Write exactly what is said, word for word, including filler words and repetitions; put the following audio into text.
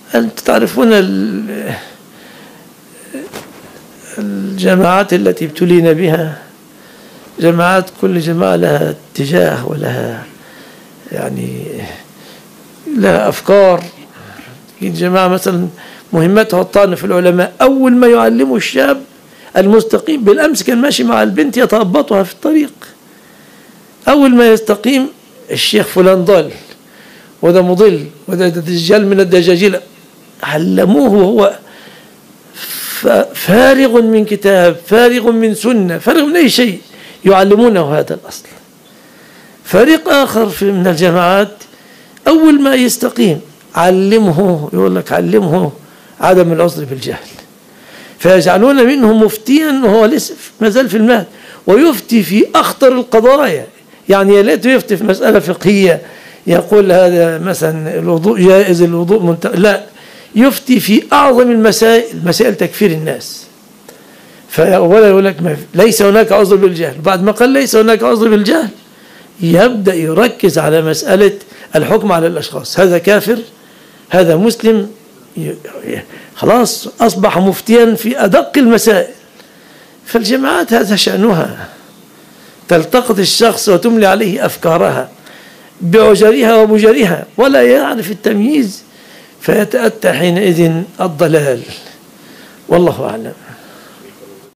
أنتم تعرفون الجماعات التي ابتلينا بها، جماعات كل جماعة لها اتجاه ولها يعني لها أفكار. جماعة مثلا مهمتها الطعن في العلماء، أول ما يعلموا الشاب المستقيم، بالأمس كان ماشي مع البنت يتهبطها في الطريق، أول ما يستقيم الشيخ فلان ضل وده مضل وده دجال من الدجاجيل، علموه وهو فارغ من كتاب، فارغ من سنة، فارغ من أي شيء، يعلمونه هذا الأصل. فريق آخر في من الجماعات أول ما يستقيم علمه، يقول لك علمه عدم العذر بالجهل، فيجعلون منه مفتيا وهو لسه ما زال في المهد، ويفتي في أخطر القضايا. يعني يا ليته يفتي في مسألة فقهية يقول هذا مثلا الوضوء جائز، الوضوء منت... لا، يفتي في أعظم المسائل، مسائل تكفير الناس. فأولا يقول لك ليس هناك عذر بالجهل، بعد ما قال ليس هناك عذر بالجهل يبدأ يركز على مسألة الحكم على الأشخاص، هذا كافر هذا مسلم، خلاص أصبح مفتيا في أدق المسائل. فالجماعات هذا شأنها، تلتقط الشخص وتملي عليه أفكارها بعجرها ومجرها ولا يعرف التمييز، فيتأتى حينئذ الضلال. والله أعلم.